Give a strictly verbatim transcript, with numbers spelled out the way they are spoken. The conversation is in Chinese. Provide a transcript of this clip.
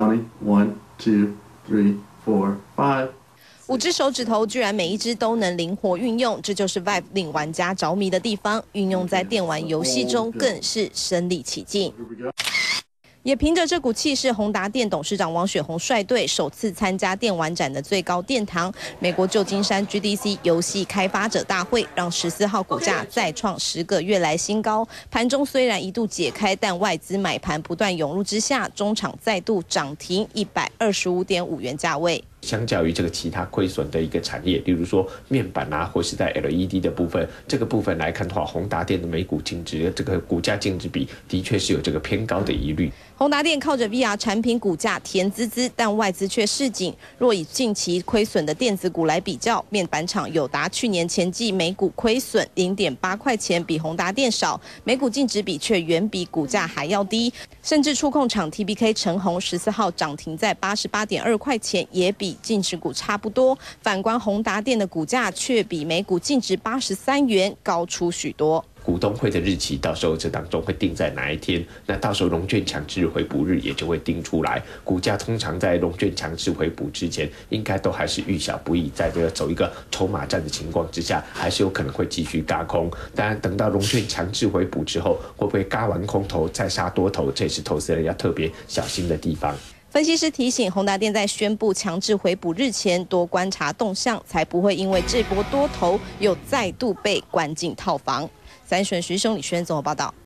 One, two, three, four, five. 五只手指头居然每一只都能灵活运用，这就是 Vive 令玩家着迷的地方。运用在电玩游戏中更是身临其境。也凭着这股气势，宏达电董事长王雪红率队首次参加电玩展的最高殿堂——美国旧金山 G D C 游戏开发者大会，让十四号股价再创十个月来新高。盘中虽然一度解开，但外资买盘不断涌入之下，中场再度涨停一百二十五点五元价位。 相较于这个其他亏损的一个产业，例如说面板啊，或是在 L E D 的部分，这个部分来看的话，宏达电的每股净值这个股价净值比的确是有这个偏高的疑虑。 宏达电靠着 V R 产品股价甜滋滋，但外资却市井。若以近期亏损的电子股来比较，面板厂友达去年前季每股亏损 零点八块钱，比宏达电少，每股净值比却远比股价还要低。甚至触控厂 T B K 成鸿十四号涨停在八十八点二块钱，也比 净值股差不多，反观宏达电的股价却比每股净值八十三元高出许多。 股东会的日期到时候这当中会定在哪一天？那到时候融券强制回补日也就会定出来。股价通常在融券强制回补之前，应该都还是遇小不易，在这个走一个筹码战的情况之下，还是有可能会继续轧空。当然，等到融券强制回补之后，会不会轧完空头再杀多头？这也是投资人要特别小心的地方。 分析师提醒，宏达电在宣布强制回补日前，多观察动向，才不会因为这波多头又再度被关进套房。三选徐兄李轩综合报道。